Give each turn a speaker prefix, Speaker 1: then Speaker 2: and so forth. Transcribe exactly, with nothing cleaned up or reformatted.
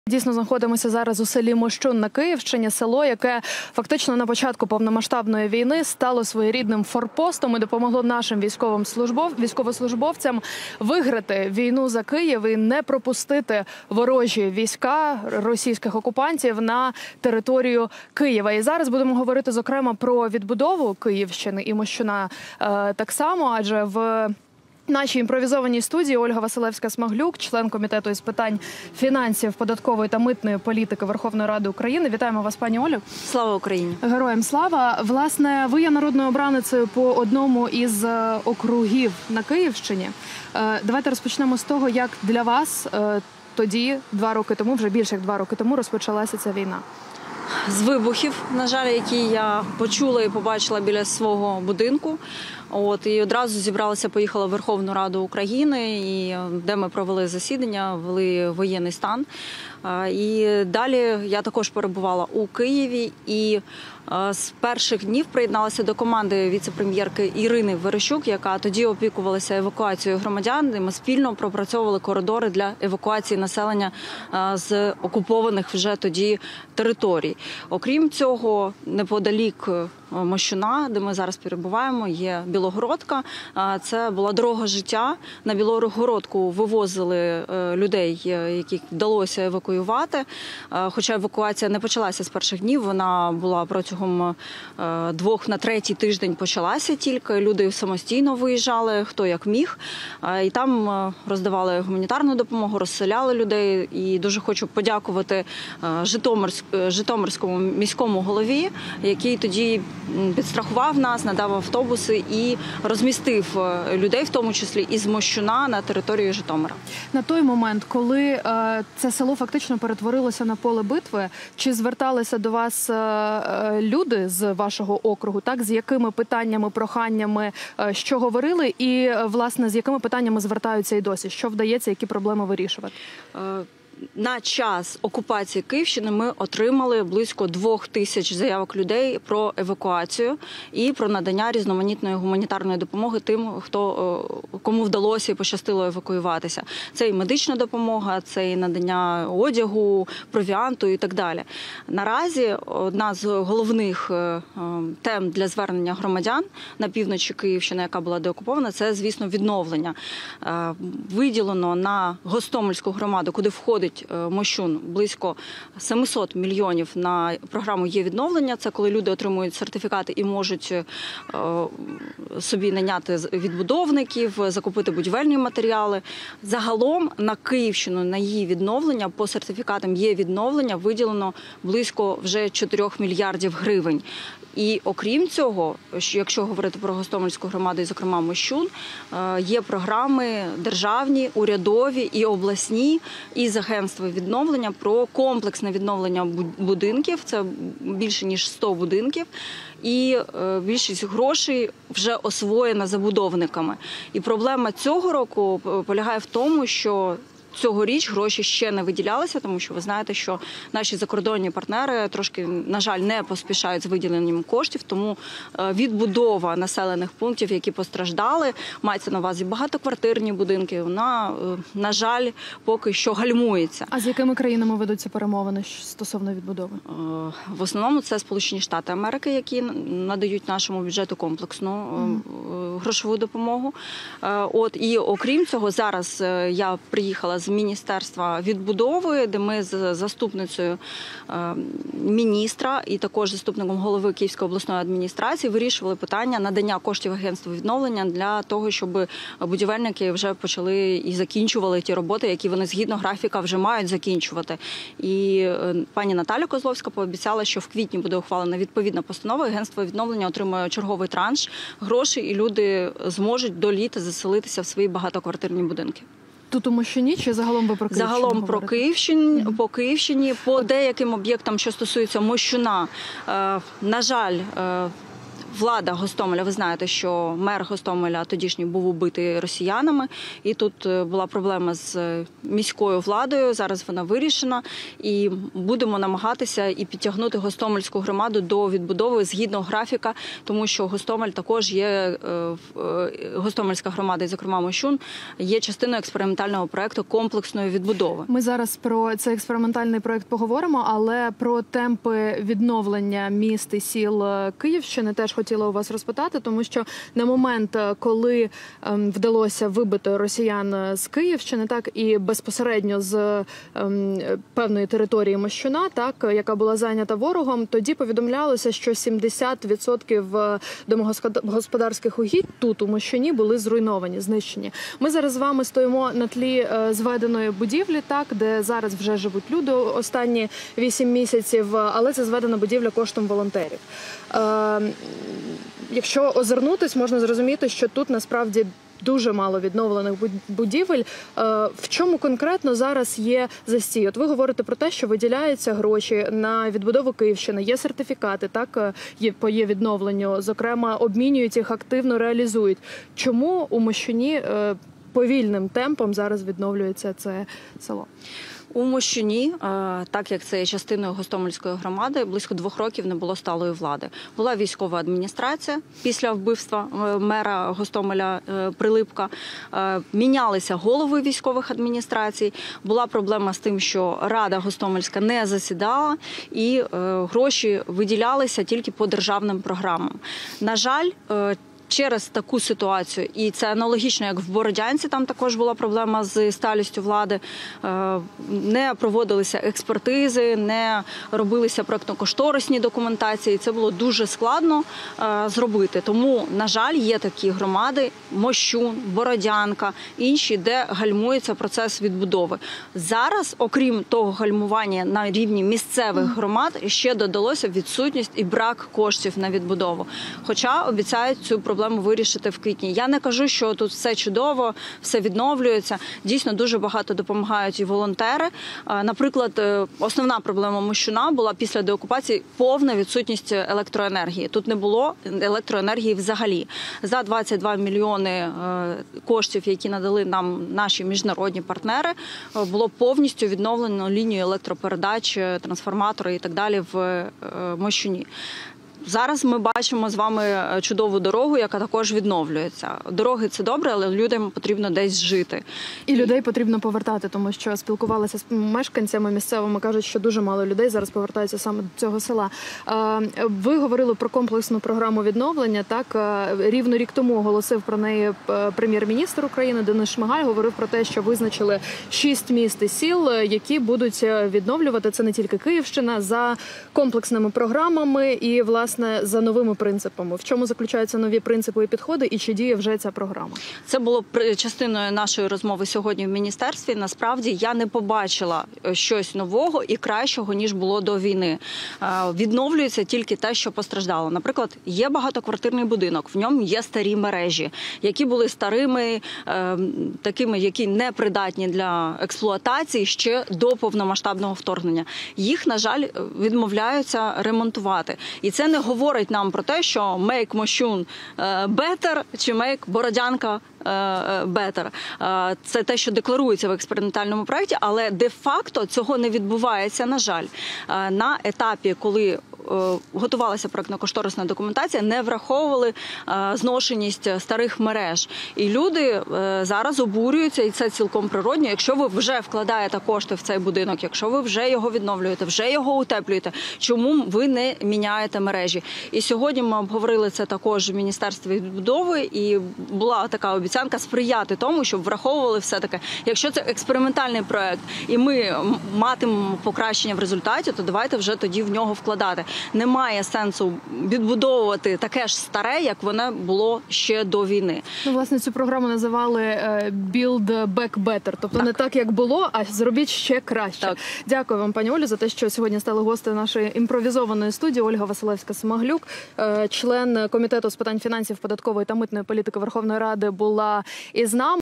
Speaker 1: Дійсно, знаходимося зараз у селі Мощун на Київщині, село, яке фактично на початку повномасштабної війни стало своєрідним форпостом і допомогло нашим військовим службов... військовослужбовцям виграти війну за Київ і не пропустити ворожі війська російських окупантів на територію Києва. І зараз будемо говорити, зокрема, про відбудову Київщини і Мощуна е, так само, адже в В нашій імпровізованій студії Ольга Василевська-Смаглюк, член комітету із питань фінансів, податкової та митної політики Верховної Ради України. Вітаємо вас, пані Олю.
Speaker 2: Слава Україні!
Speaker 1: Героям слава! Власне, ви є народною обраницею по одному із округів на Київщині. Давайте розпочнемо з того, як для вас тоді, два роки тому, вже більше як два роки тому, розпочалася ця війна.
Speaker 2: З вибухів, на жаль, які я почула і побачила біля свого будинку. От, і одразу зібралася, поїхала в Верховну Раду України, і, де ми провели засідання, ввели воєнний стан. І далі я також перебувала у Києві і з перших днів приєдналася до команди віце-прем'єрки Ірини Верещук, яка тоді опікувалася евакуацією громадян. І ми спільно пропрацьовували коридори для евакуації населення з окупованих вже тоді територій. Окрім цього, неподалік Мощуна, де ми зараз перебуваємо, є Білогородка. Це була дорога життя. На Білогородку вивозили людей, яких вдалося евакуювати. Хоча евакуація не почалася з перших днів, вона була протягом двох на третій тиждень почалася тільки. Люди самостійно виїжджали, хто як міг. І там роздавали гуманітарну допомогу, розселяли людей. І дуже хочу подякувати Житомирському міському голові, який тоді підстрахував нас, надав автобуси і розмістив людей, в тому числі із Мощуна, на території Житомира.
Speaker 1: На той момент, коли е, це село фактично перетворилося на поле битви, чи зверталися до вас е, люди з вашого округу, так, з якими питаннями, проханнями, е, що говорили, і, власне, з якими питаннями звертаються і досі? Що вдається, які проблеми вирішувати?
Speaker 2: Е, На час окупації Київщини ми отримали близько двох тисяч заявок людей про евакуацію і про надання різноманітної гуманітарної допомоги тим, хто, кому вдалося і пощастило евакуюватися. Це і медична допомога, це і надання одягу, провіанту і так далі. Наразі одна з головних тем для звернення громадян на півночі Київщини, яка була деокупована, це, звісно, відновлення. Виділено на Гостомельську громаду, куди входить Мощун, близько сімсот мільйонів на програму «Є відновлення». Це коли люди отримують сертифікати і можуть собі найняти відбудовників, закупити будівельні матеріали. Загалом на Київщину, на її відновлення, по сертифікатам «Є відновлення» виділено близько вже чотирьох мільярдів гривень. І окрім цього, якщо говорити про Гостомельську громаду і, зокрема, Мощун, є програми державні, урядові і обласні, і з агентства відновлення про комплексне відновлення будинків. Це більше ніж сто будинків. І більшість грошей вже освоєна забудовниками. І проблема цього року полягає в тому, що цьогоріч гроші ще не виділялися, тому що ви знаєте, що наші закордонні партнери трошки, на жаль, не поспішають з виділенням коштів, тому відбудова населених пунктів, які постраждали, мається на увазі багатоквартирні будинки, вона, на жаль, поки що гальмується.
Speaker 1: А з якими країнами ведуться перемовини стосовно відбудови?
Speaker 2: В основному це Сполучені Штати Америки, які надають нашому бюджету комплексну mm. грошову допомогу. От, і окрім цього, зараз я приїхала з Міністерства відбудови, де ми з заступницею міністра і також заступником голови Київської обласної адміністрації вирішували питання надання коштів агентству відновлення для того, щоб будівельники вже почали і закінчували ті роботи, які вони згідно графіка вже мають закінчувати. І пані Наталя Козловська пообіцяла, що в квітні буде ухвалена відповідна постанова, агентство відновлення отримує черговий транш грошей, і люди зможуть до літа заселитися в свої багатоквартирні будинки.
Speaker 1: Тут у Мощуні чи загалом ви про Київщину
Speaker 2: Загалом
Speaker 1: говорите?
Speaker 2: про Київщині, mm-hmm. по Київщині, по деяким об'єктам, що стосуються Мощуна, е, на жаль, е, влада Гостомеля, ви знаєте, що мер Гостомеля тодішній був убитий росіянами, і тут була проблема з міською владою, зараз вона вирішена, і будемо намагатися і підтягнути Гостомельську громаду до відбудови згідно графіка, тому що Гостомель також є, Гостомельська громада, і зокрема Мощун, є частиною експериментального проєкту комплексної відбудови.
Speaker 1: Ми зараз про цей експериментальний проєкт поговоримо, але про темпи відновлення міст і сіл Київщини теж хотіла у вас розпитати, тому що на момент, коли ем, вдалося вибити росіян з Київщини, так і безпосередньо з ем, певної території Мощуна, так, яка була зайнята ворогом, тоді повідомлялося, що сімдесят відсотків домогосподарських угідь тут у Мощуні були зруйновані, знищені. Ми зараз з вами стоїмо на тлі е, зведеної будівлі, так, де зараз вже живуть люди останні вісім місяців, але це зведена будівля коштом волонтерів. Е, якщо озирнутись, можна зрозуміти, що тут насправді дуже мало відновлених будівель. В чому конкретно зараз є застій? От ви говорите про те, що виділяються гроші на відбудову Київщини, є сертифікати, так, є, по є відновленню, зокрема, обмінюють їх, активно реалізують. Чому у Мощуні повільним темпом зараз відновлюється це село?
Speaker 2: У Мощуні, так як це є частиною Гостомельської громади, близько двох років не було сталої влади. Була військова адміністрація після вбивства мера Гостомеля Прилипка. Мінялися голови військових адміністрацій. Була проблема з тим, що Рада Гостомельська не засідала і гроші виділялися тільки по державним програмам. На жаль, через таку ситуацію, і це аналогічно, як в Бородянці, там також була проблема з сталістю влади, не проводилися експертизи, не робилися проєктно-кошторисні документації, це було дуже складно зробити. Тому, на жаль, є такі громади, Мощун, Бородянка, інші, де гальмується процес відбудови. Зараз, окрім того гальмування на рівні місцевих громад, ще додалося відсутність і брак коштів на відбудову. Хоча обіцяють цю проблему вирішити в квітні. Я не кажу, що тут все чудово, все відновлюється. Дійсно, дуже багато допомагають і волонтери. Наприклад, основна проблема Мощуна була після деокупації повна відсутність електроенергії. Тут не було електроенергії взагалі. За двадцять два мільйони коштів, які надали нам наші міжнародні партнери, було повністю відновлено лінію електропередач, трансформатори і так далі в Мощуні. Зараз ми бачимо з вами чудову дорогу, яка також відновлюється. Дороги – це добре, але людям потрібно десь жити.
Speaker 1: І людей потрібно повертати, тому що спілкувалися з мешканцями місцевими, кажуть, що дуже мало людей зараз повертаються саме до цього села. Ви говорили про комплексну програму відновлення, так? Рівно рік тому оголосив про неї прем'єр-міністр України Денис Шмигаль, говорив про те, що визначили шість міст і сіл, які будуть відновлювати, це не тільки Київщина, за комплексними програмами і, власне, за новими принципами. В чому заключаються нові принципи і підходи, і чи діє вже ця програма?
Speaker 2: Це було частиною нашої розмови сьогодні в міністерстві. Насправді, я не побачила щось нового і кращого, ніж було до війни. Відновлюється тільки те, що постраждало. Наприклад, є багатоквартирний будинок, в ньому є старі мережі, які були старими, такими, які не придатні для експлуатації ще до повномасштабного вторгнення. Їх, на жаль, відмовляються ремонтувати. І це не говорить нам про те, що make Мощун better чи make Бородянка better. Це те, що декларується в експериментальному проєкті, але де-факто цього не відбувається, на жаль. На етапі, коли готувалася проєктно-кошторисна документація, не враховували зношеність старих мереж. І люди зараз обурюються, і це цілком природньо. Якщо ви вже вкладаєте кошти в цей будинок, якщо ви вже його відновлюєте, вже його утеплюєте, чому ви не міняєте мережі? І сьогодні ми обговорили це також в Міністерстві відбудови, і була така обіцянка сприяти тому, щоб враховували все-таки, якщо це експериментальний проєкт, і ми матимемо покращення в результаті, то давайте вже тоді в нього вкладати. Немає сенсу відбудовувати таке ж старе, як воно було ще до війни.
Speaker 1: Ну, власне, цю програму називали Build Back Better. Тобто так. Не так, як було, а зробіть ще краще. Так. Дякую вам, пані Олю, за те, що сьогодні стали гостею нашої імпровізованої студії. Ольга Василевська-Семаглюк, член Комітету з питань фінансів, податкової та митної політики Верховної Ради, була із нами.